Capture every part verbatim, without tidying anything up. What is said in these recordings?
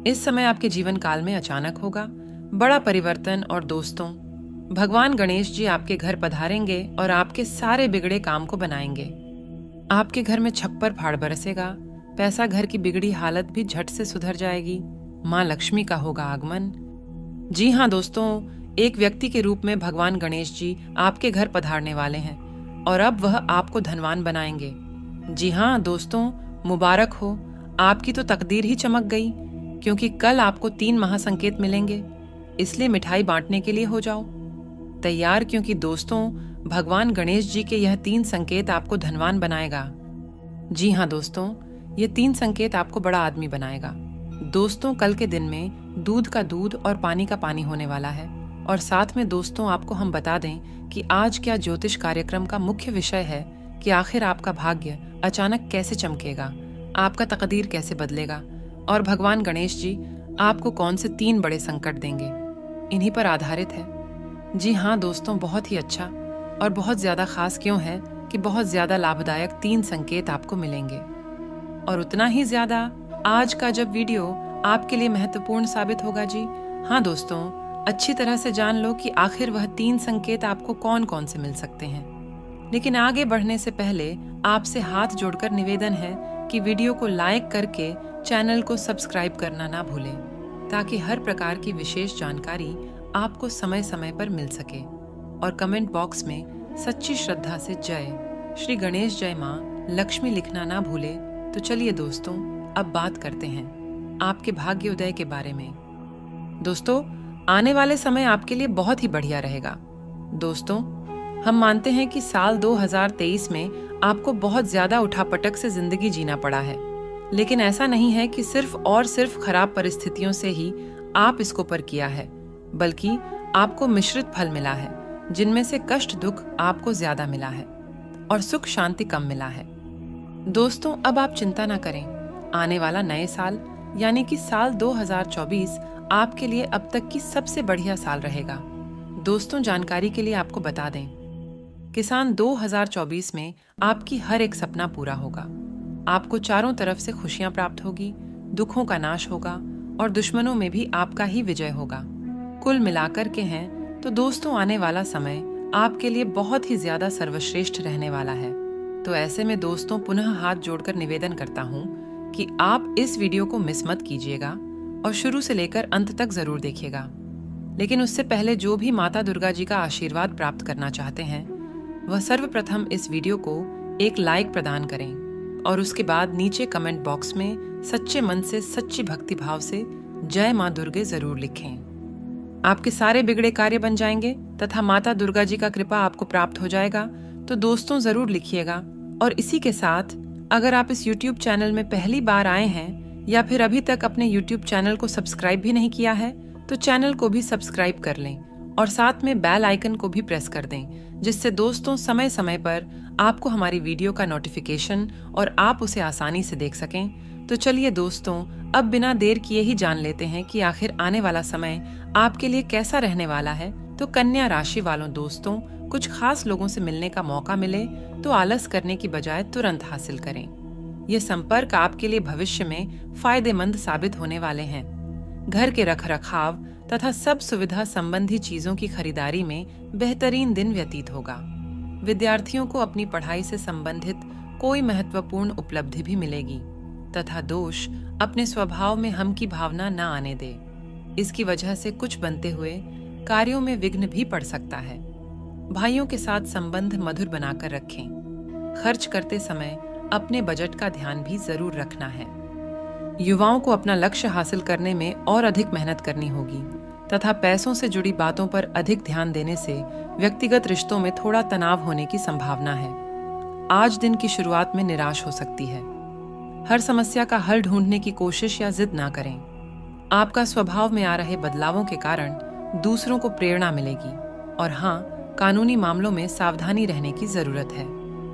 इस समय आपके जीवन काल में अचानक होगा बड़ा परिवर्तन और दोस्तों, भगवान गणेश जी आपके घर पधारेंगे और आपके सारे बिगड़े काम को बनाएंगे। आपके घर में छप्पर फाड़ बरसेगा, पैसा घर की बिगड़ी हालत भी झट से सुधर जाएगी। माँ लक्ष्मी का होगा आगमन। जी हाँ दोस्तों, एक व्यक्ति के रूप में भगवान गणेश जी आपके घर पधारने वाले हैं और अब वह आपको धनवान बनाएंगे। जी हाँ दोस्तों, मुबारक हो, आपकी तो तकदीर ही चमक गई, क्योंकि कल आपको तीन महासंकेत मिलेंगे। इसलिए मिठाई बांटने के लिए हो जाओ तैयार, क्योंकि दोस्तों भगवान गणेश जी के यह तीन संकेत आपको धनवान बनाएगा। जी हाँ दोस्तों, ये तीन संकेत आपको बड़ा आदमी बनाएगा। दोस्तों कल के दिन में दूध का दूध और पानी का पानी होने वाला है। और साथ में दोस्तों आपको हम बता दें कि आज क्या ज्योतिष कार्यक्रम का मुख्य विषय है कि आखिर आपका भाग्य अचानक कैसे चमकेगा, आपका तकदीर कैसे बदलेगा और भगवान गणेश जी आपको कौन से तीन बड़े संकट देंगे, इन्हीं पर आधारित है। जी हाँ दोस्तों, बहुत ही अच्छा और बहुत ज़्यादा खास क्यों है कि बहुत ज़्यादा लाभदायक तीन संकेत आपको मिलेंगे। और उतना ही ज़्यादा आज का जब वीडियो आपके लिए महत्वपूर्ण साबित होगा। जी हाँ दोस्तों, अच्छी तरह से जान लो कि आखिर वह तीन संकेत आपको कौन कौन से मिल सकते हैं। लेकिन आगे बढ़ने से पहले आपसे हाथ जोड़कर निवेदन है कि वीडियो को लाइक करके चैनल को सब्सक्राइब करना ना भूलें, ताकि हर प्रकार की विशेष जानकारी आपको समय समय पर मिल सके। और कमेंट बॉक्स में सच्ची श्रद्धा से जय श्री गणेश जय माँ लक्ष्मी लिखना ना भूले। तो चलिए दोस्तों, अब बात करते हैं आपके भाग्य उदय के बारे में। दोस्तों, आने वाले समय आपके लिए बहुत ही बढ़िया रहेगा। दोस्तों, हम मानते हैं कि साल दो हज़ार तेईस में आपको बहुत ज्यादा उठापटक से जिंदगी जीना पड़ा है, लेकिन ऐसा नहीं है कि सिर्फ और सिर्फ खराब परिस्थितियों से ही आप इसको पर किया है, बल्कि आपको मिश्रित फल मिला है, जिनमें से कष्ट दुख आपको ज्यादा मिला है और सुख शांति कम मिला है। दोस्तों, अब आप चिंता ना करें, आने वाला नए साल यानी कि साल दो हज़ार चौबीस आपके लिए अब तक की सबसे बढ़िया साल रहेगा। दोस्तों, जानकारी के लिए आपको बता दें, किसान दो हज़ार चौबीस में आपकी हर एक सपना पूरा होगा। आपको चारों तरफ से खुशियां प्राप्त होगी, दुखों का नाश होगा और दुश्मनों में भी आपका ही विजय होगा। कुल मिलाकर के हैं तो दोस्तों, आने वाला समय आपके लिए बहुत ही ज्यादा सर्वश्रेष्ठ रहने वाला है। तो ऐसे में दोस्तों, पुनः हाथ जोड़कर निवेदन करता हूँ कि आप इस वीडियो को मिस मत कीजिएगा और शुरू से लेकर अंत तक जरूर देखिएगा। लेकिन उससे पहले जो भी माता दुर्गा जी का आशीर्वाद प्राप्त करना चाहते हैं, वह सर्वप्रथम इस वीडियो को एक लाइक प्रदान करें और उसके बाद नीचे कमेंट बॉक्स में सच्चे मन से सच्ची भक्ति भाव से जय माँ दुर्गे जरूर लिखें। आपके सारे बिगड़े कार्य बन जाएंगे तथा माता दुर्गा जी का कृपा आपको प्राप्त हो जाएगा। तो दोस्तों जरूर लिखिएगा। और इसी के साथ, अगर आप इस यूट्यूब चैनल में पहली बार आए हैं या फिर अभी तक अपने यूट्यूब चैनल को सब्सक्राइब भी नहीं किया है, तो चैनल को भी सब्सक्राइब कर लें और साथ में बेल आइकन को भी प्रेस कर दें, जिससे दोस्तों समय समय पर आपको हमारी वीडियो का नोटिफिकेशन और आप उसे आसानी से देख सकें। तो चलिए दोस्तों, अब बिना देर किए ही जान लेते हैं कि आखिर आने वाला समय आपके लिए कैसा रहने वाला है। तो कन्या राशि वालों दोस्तों, कुछ खास लोगों से मिलने का मौका मिले तो आलस करने की बजाय तुरंत हासिल करें। ये संपर्क आपके लिए भविष्य में फायदेमंद साबित होने वाले हैं। घर के रखरखाव तथा सब सुविधा संबंधी चीजों की खरीदारी में बेहतरीन दिन व्यतीत होगा। विद्यार्थियों को अपनी पढ़ाई से संबंधित कोई महत्वपूर्ण उपलब्धि भी मिलेगी तथा दोष अपने स्वभाव में हम की भावना न आने दे। इसकी वजह से कुछ बनते हुए कार्यों में विघ्न भी पड़ सकता है। भाइयों के साथ संबंध मधुर बनाकर रखें। खर्च करते समय अपने बजट का ध्यान भी जरूर रखना है। युवाओं को अपना लक्ष्य हासिल करने में और अधिक मेहनत करनी होगी तथा पैसों से जुड़ी बातों पर अधिक ध्यान देने से व्यक्तिगत रिश्तों में थोड़ा तनाव होने की संभावना है। आज दिन की शुरुआत में निराश हो सकती है। हर समस्या का हल ढूंढने की कोशिश या जिद ना करें। आपका स्वभाव में आ रहे बदलावों के कारण दूसरों को प्रेरणा मिलेगी। और हाँ, कानूनी मामलों में सावधानी रहने की जरूरत है।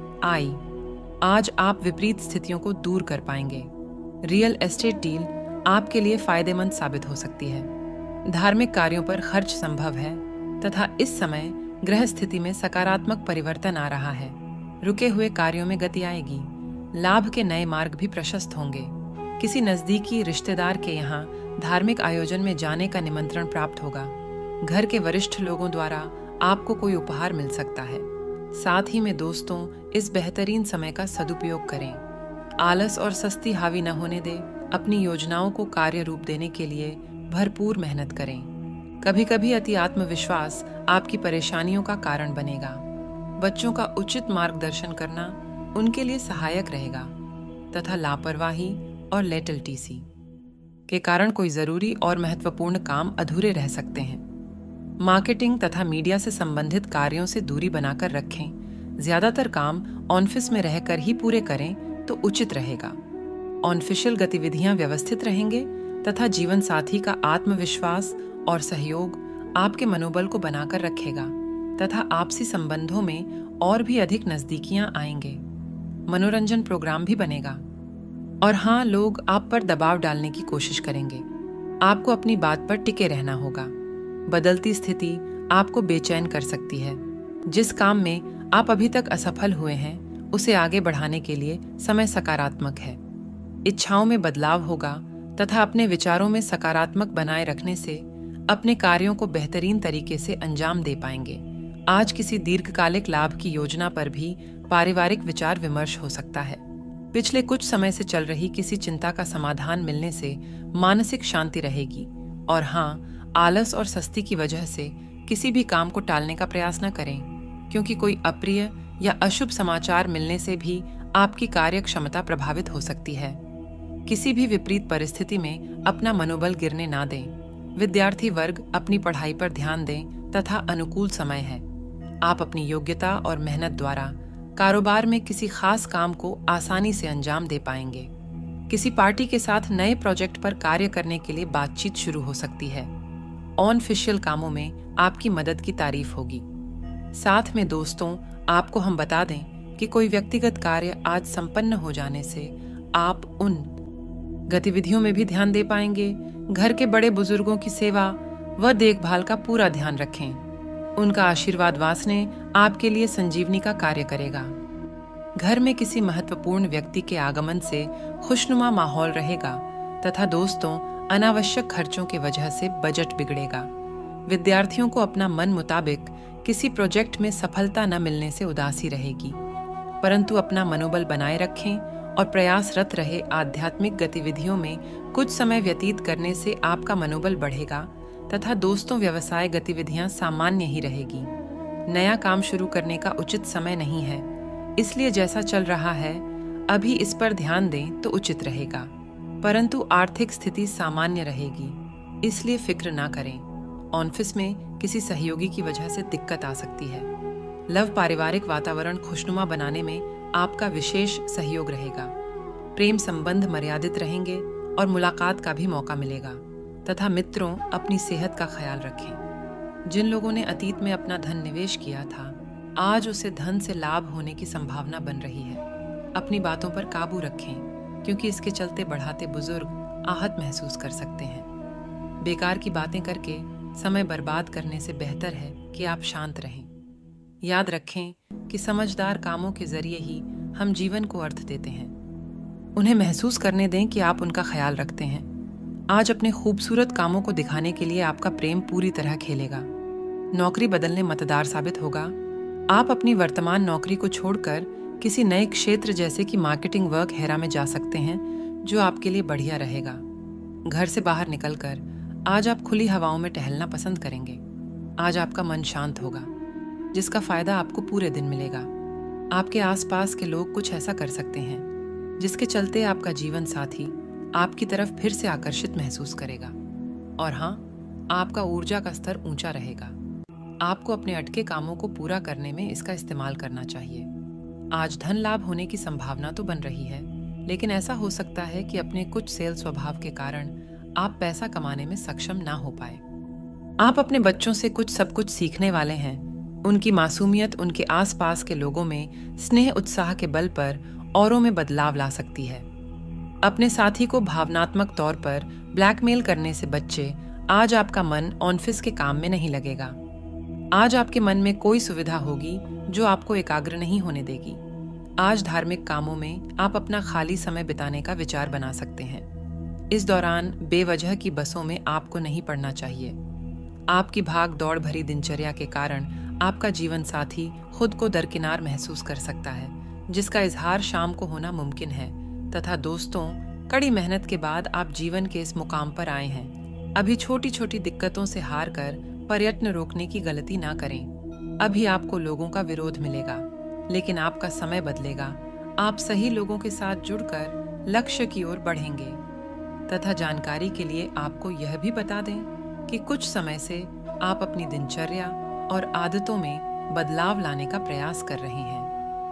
आई आज आप विपरीत स्थितियों को दूर कर पाएंगे। रियल एस्टेट डील आपके लिए फायदेमंद साबित हो सकती है। धार्मिक कार्यों पर खर्च संभव है तथा इस समय ग्रह स्थिति में सकारात्मक परिवर्तन आ रहा है। रुके हुए कार्यों में गति आएगी। लाभ के नए मार्ग भी प्रशस्त होंगे। किसी नजदीकी रिश्तेदार के यहाँ धार्मिक आयोजन में जाने का निमंत्रण प्राप्त होगा। घर के वरिष्ठ लोगों द्वारा आपको कोई उपहार मिल सकता है। साथ ही में दोस्तों, इस बेहतरीन समय का सदुपयोग करें। आलस और सस्ती हावी न होने दें। अपनी योजनाओं को कार्य रूप देने के लिए भरपूर मेहनत करें। कभी कभी अति आत्मविश्वास आपकी परेशानियों का कारण बनेगा। बच्चों का उचित मार्गदर्शन करना उनके लिए सहायक रहेगा तथा लापरवाही और लेटलटीसी के कारण कोई जरूरी और महत्वपूर्ण काम अधूरे रह सकते हैं। मार्केटिंग तथा मीडिया से संबंधित कार्यों से दूरी बनाकर रखें। ज्यादातर काम ऑफिस में रहकर ही पूरे करें तो उचित रहेगा। ऑफिशियल गतिविधियां व्यवस्थित रहेंगे तथा जीवन साथी का आत्मविश्वास और सहयोग आपके मनोबल को बनाकर रखेगा तथा आपसी संबंधों में और भी अधिक नजदीकियां आएंगे। मनोरंजन प्रोग्राम भी बनेगा। और हाँ, लोग आप पर दबाव डालने की कोशिश करेंगे। आपको अपनी बात पर टिके रहना होगा। बदलती स्थिति आपको बेचैन कर सकती है। जिस काम में आप अभी तक असफल हुए हैं, उसे आगे बढ़ाने के लिए समय सकारात्मक है। इच्छाओं में बदलाव होगा तथा अपने विचारों में सकारात्मक बनाए रखने से अपने कार्यों को बेहतरीन तरीके से अंजाम दे पाएंगे। आज किसी दीर्घकालिक लाभ की योजना पर भी पारिवारिक विचार विमर्श हो सकता है। पिछले कुछ समय से चल रही किसी चिंता का समाधान मिलने से मानसिक शांति रहेगी। और हाँ, आलस और सस्ती की वजह से किसी भी काम को टालने का प्रयास न करें, क्योंकि कोई अप्रिय या अशुभ समाचार मिलने से भी आपकी कार्य क्षमता प्रभावित हो सकती है। किसी भी विपरीत परिस्थिति में अपना मनोबल गिरने ना दें। विद्यार्थी वर्ग अपनी पढ़ाई पर ध्यान दें तथा अनुकूल समय है। आप अपनी योग्यता और मेहनत द्वारा कारोबार में किसी खास काम को आसानी से अंजाम दे पाएंगे। किसी पार्टी के साथ नए प्रोजेक्ट पर कार्य करने के लिए बातचीत शुरू हो सकती है। ऑनफिशियल कामों में आपकी मदद की तारीफ होगी। साथ में दोस्तों, आपको हम बता दें कि कोई व्यक्तिगत कार्य आज संपन्न हो जाने से आप उन गतिविधियों में भी ध्यान दे पाएंगे। घर के बड़े बुजुर्गों की सेवा व देखभाल का पूरा ध्यान रखें। उनका आशीर्वाद वासने आपके लिए संजीवनी का कार्य करेगा। घर में किसी महत्वपूर्ण व्यक्ति के आगमन से खुशनुमा माहौल रहेगा तथा दोस्तों, अनावश्यक खर्चों के वजह से बजट बिगड़ेगा। विद्यार्थियों को अपना मन मुताबिक किसी प्रोजेक्ट में सफलता न मिलने से उदासी रहेगी, परंतु अपना मनोबल बनाए रखें और प्रयासरत रहे। आध्यात्मिक गतिविधियों में कुछ समय व्यतीत करने से आपका मनोबल बढ़ेगा तथा दोस्तों, व्यवसाय गतिविधियां सामान्य ही रहेगी। नया काम शुरू करने का उचित समय नहीं है, इसलिए जैसा चल रहा है अभी इस पर ध्यान दें तो उचित रहेगा। परंतु आर्थिक स्थिति सामान्य रहेगी, इसलिए फिक्र ना करें। ऑफिस में किसी सहयोगी की वजह से दिक्कत आ सकती है। लव पारिवारिक वातावरण खुशनुमा बनाने में आपका विशेष सहयोग रहेगा। प्रेम संबंध मर्यादित रहेंगे और मुलाकात का भी मौका मिलेगा तथा मित्रों, अपनी सेहत का ख्याल रखें। जिन लोगों ने अतीत में अपना धन निवेश किया था, आज उसे धन से लाभ होने की संभावना बन रही है। अपनी बातों पर काबू रखें, क्योंकि इसके चलते बढ़ाते बुजुर्ग आहत महसूस कर सकते हैं। बेकार की बातें करके समय बर्बाद करने से बेहतर है कि आप शांत रहें। याद रखें कि समझदार कामों के जरिए ही हम जीवन को अर्थ देते हैं। उन्हें महसूस करने दें कि आप उनका ख्याल रखते हैं। आज अपने खूबसूरत कामों को दिखाने के लिए आपका प्रेम पूरी तरह खेलेगा। नौकरी बदलने मतदार साबित होगा। आप अपनी वर्तमान नौकरी को छोड़कर किसी नए क्षेत्र जैसे कि मार्केटिंग वर्क हेरा में जा सकते हैं, जो आपके लिए बढ़िया रहेगा। घर से बाहर निकलकर आज आप खुली हवाओं में टहलना पसंद करेंगे। आज आपका मन शांत होगा, जिसका फायदा आपको पूरे दिन मिलेगा। आपके आसपास के लोग कुछ ऐसा कर सकते हैं जिसके चलते आपका जीवन साथी आपकी तरफ फिर से आकर्षित महसूस करेगा। और हाँ, आपका ऊर्जा का स्तर ऊंचा रहेगा। आपको अपने अटके कामों को पूरा करने में इसका इस्तेमाल करना चाहिए। आज धन लाभ होने की संभावना तो बन रही है, लेकिन ऐसा हो सकता है कि अपने कुछ सेल स्वभाव के कारण आप पैसा कमाने में सक्षम ना हो पाए। आप अपने बच्चों से कुछ सब कुछ सीखने वाले हैं। उनकी मासूमियत उनके आसपास के लोगों में स्नेह उत्साह के बल पर औरों में बदलाव ला सकती है। अपने साथी को भावनात्मक तौर पर ब्लैकमेल करने से बच्चे, आज आपका मन ऑफिस के काम में नहीं लगेगा। आज आपके मन में कोई सुविधा होगी जो आपको एकाग्र नहीं होने देगी। आज धार्मिक कामों में आप अपना खाली समय बिताने का विचार बना सकते हैं। इस दौरान बेवजह की बसों में आपको नहीं पड़ना चाहिए। आपकी भाग दौड़ भरी दिनचर्या के कारण आपका जीवन साथी खुद को दरकिनार महसूस कर सकता है, जिसका इजहार शाम को होना मुमकिन है। तथा दोस्तों, कड़ी मेहनत के बाद आप जीवन के इस मुकाम पर आए हैं। अभी छोटी छोटी दिक्कतों से हार कर प्रयत्न रोकने की गलती ना करें। अभी आपको लोगों का विरोध मिलेगा, लेकिन आपका समय बदलेगा। आप सही लोगों के साथ जुड़कर लक्ष्य की ओर बढ़ेंगे। तथा जानकारी के लिए आपको यह भी बता दें कि कुछ समय से आप अपनी दिनचर्या और आदतों में बदलाव लाने का प्रयास कर रहे हैं,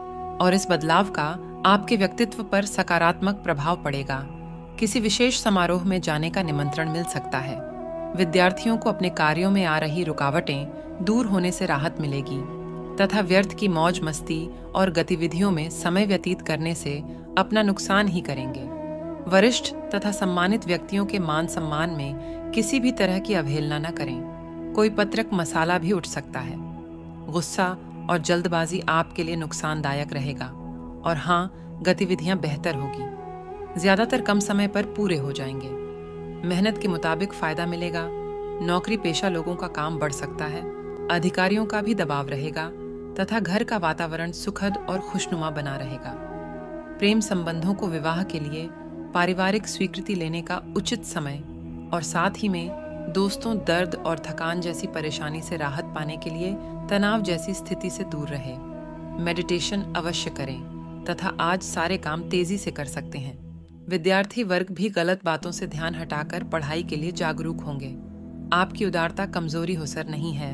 और इस बदलाव का आपके व्यक्तित्व पर सकारात्मक प्रभाव पड़ेगा। किसी विशेष समारोह में जाने का निमंत्रण मिल सकता है। विद्यार्थियों को अपने कार्यों में आ रही रुकावटें दूर होने से राहत मिलेगी तथा व्यर्थ की मौज मस्ती और गतिविधियों में समय व्यतीत करने से अपना नुकसान ही करेंगे। वरिष्ठ तथा सम्मानित व्यक्तियों के मान सम्मान में किसी भी तरह की अवहेलना न करें। कोई पत्रक मसाला भी उठ सकता है। गुस्सा और जल्दबाजी आपके लिए नुकसानदायक रहेगा, और हाँ, गतिविधियां बेहतर होगी। ज्यादातर कम समय पर पूरे हो जाएंगे। मेहनत के मुताबिक फायदा मिलेगा। नौकरी पेशा लोगों का काम बढ़ सकता है। अधिकारियों का भी दबाव रहेगा तथा घर का वातावरण सुखद और खुशनुमा बना रहेगा। प्रेम संबंधों को विवाह के लिए पारिवारिक स्वीकृति लेने का उचित समय, और साथ ही में दोस्तों दर्द और थकान जैसी परेशानी से राहत पाने के लिए तनाव जैसी स्थिति से दूर रहे। मेडिटेशन अवश्य करें तथा आज सारे काम तेजी से कर सकते हैं। विद्यार्थी वर्ग भी गलत बातों से ध्यान हटाकर पढ़ाई के लिए जागरूक होंगे। आपकी उदारता कमजोरी हो सर नहीं है।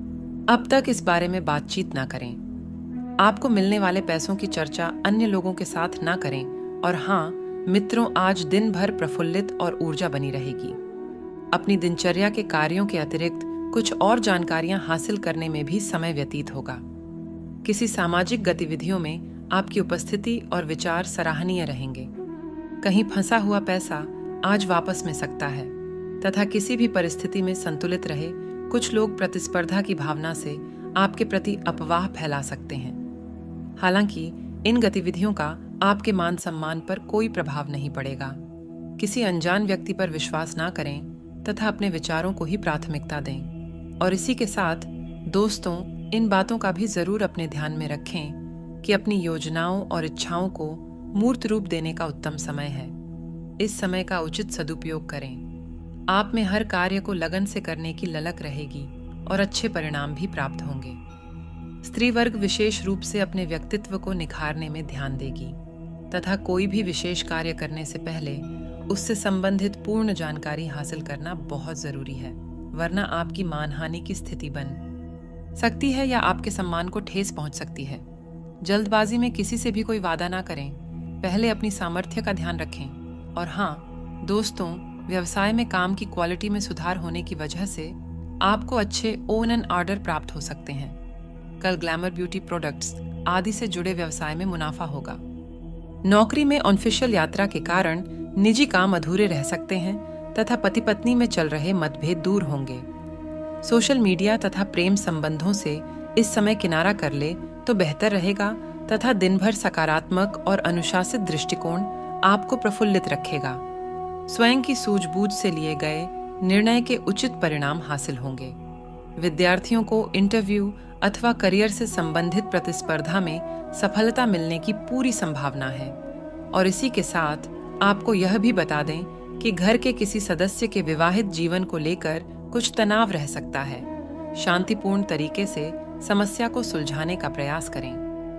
अब तक इस बारे में बातचीत ना करें। आपको मिलने वाले पैसों की चर्चा अन्य लोगों के साथ ना करें। और हाँ मित्रों, आज दिन भर प्रफुल्लित और ऊर्जा बनी रहेगी। अपनी दिनचर्या के कार्यों के अतिरिक्त कुछ और जानकारियां हासिल करने में भी समय व्यतीत होगा। किसी सामाजिक गतिविधियों में आपकी उपस्थिति और विचार सराहनीय रहेंगे। कहीं फंसा हुआ पैसा आज वापस मिल सकता है तथा किसी भी परिस्थिति में संतुलित रहे। कुछ लोग प्रतिस्पर्धा की भावना से आपके प्रति अफवाह फैला सकते हैं। हालांकि इन गतिविधियों का आपके मान सम्मान पर कोई प्रभाव नहीं पड़ेगा। किसी अनजान व्यक्ति पर विश्वास ना करें तथा अपने विचारों को ही प्राथमिकता दें। और इसी के साथ दोस्तों, इन बातों का भी जरूर अपने ध्यान में रखें कि अपनी योजनाओं और इच्छाओं को मूर्त रूप देने का उत्तम समय है। इस समय का उचित सदुपयोग करें। आप में हर कार्य को लगन से करने की ललक रहेगी और अच्छे परिणाम भी प्राप्त होंगे। स्त्री वर्ग विशेष रूप से अपने व्यक्तित्व को निखारने में ध्यान देगी तथा कोई भी विशेष कार्य करने से पहले उससे संबंधित पूर्ण जानकारी हासिल करना बहुत जरूरी है, वरना आपकी मानहानि की स्थिति बन सकती है या आपके सम्मान को ठेस पहुंच सकती है। जल्दबाजी में किसी से भी कोई वादा ना करें। पहले अपनी सामर्थ्य का ध्यान रखें। और हाँ दोस्तों, व्यवसाय में काम की क्वालिटी में सुधार होने की वजह से आपको अच्छे ओन एंड ऑर्डर प्राप्त हो सकते हैं। कल ग्लैमर ब्यूटी प्रोडक्ट्स आदि से जुड़े व्यवसाय में मुनाफा होगा। नौकरी में ऑफिशियल यात्रा के कारण निजी काम अधूरे रह सकते हैं तथा पति पत्नी में चल रहे मतभेद दूर होंगे। सोशल मीडिया तथा प्रेम संबंधों से इस समय किनारा कर ले तो बेहतर रहेगा तथा दिन भर सकारात्मक और अनुशासित दृष्टिकोण आपको प्रफुल्लित रखेगा। स्वयं की सूझबूझ से लिए गए निर्णय के उचित परिणाम हासिल होंगे। विद्यार्थियों को इंटरव्यू अथवा करियर से संबंधित प्रतिस्पर्धा में सफलता मिलने की पूरी संभावना है। और इसी के साथ आपको यह भी बता दें कि घर के किसी सदस्य के विवाहित जीवन को लेकर कुछ तनाव रह सकता है। शांतिपूर्ण तरीके से समस्या को सुलझाने का प्रयास करें।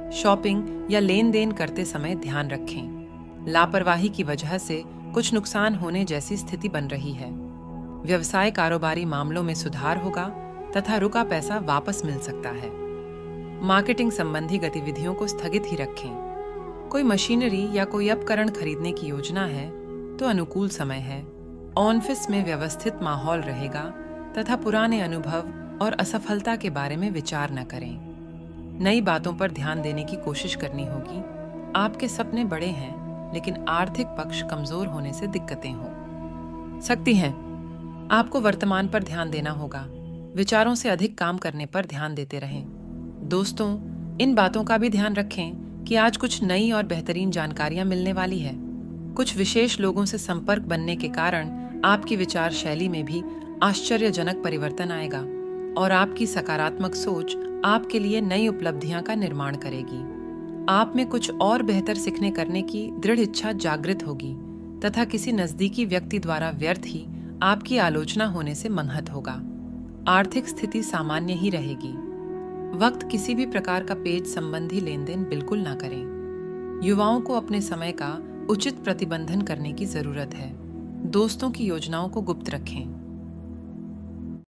शॉपिंग या लेन देन करते समय ध्यान रखें। लापरवाही की वजह से कुछ नुकसान होने जैसी स्थिति बन रही है। व्यवसाय कारोबारी मामलों में सुधार होगा तथा रुका पैसा वापस मिल सकता है। मार्केटिंग संबंधी गतिविधियों को स्थगित ही रखें। कोई मशीनरी या कोई उपकरण खरीदने की योजना है तो अनुकूल समय है। ऑफिस में व्यवस्थित माहौल रहेगा तथा पुराने अनुभव और असफलता के बारे में विचार न करें। नई बातों पर ध्यान देने की कोशिश करनी होगी। आपके सपने बड़े हैं, लेकिन आर्थिक पक्ष कमजोर होने से दिक्कतें हो सकती हैं। आपको वर्तमान पर ध्यान देना होगा। विचारों से अधिक काम करने पर ध्यान देते रहें। दोस्तों, इन बातों का भी ध्यान रखें कि आज कुछ नई और बेहतरीन जानकारियां मिलने वाली है। कुछ विशेष लोगों से संपर्क बनने के कारण आपकी विचार शैली में भी आश्चर्यजनक परिवर्तन आएगा और आपकी सकारात्मक सोच आपके लिए नई उपलब्धियां का निर्माण करेगी। आप में कुछ और बेहतर सीखने करने की दृढ़ इच्छा जागृत होगी तथा किसी नजदीकी व्यक्ति द्वारा व्यर्थ ही आपकी आलोचना होने से मंहत होगा। आर्थिक स्थिति सामान्य ही रहेगी। वक्त किसी भी प्रकार का पेज संबंधी लेन देन बिल्कुल ना करें। युवाओं को अपने समय का उचित प्रतिबंधन करने की जरूरत है। दोस्तों की योजनाओं को गुप्त रखें।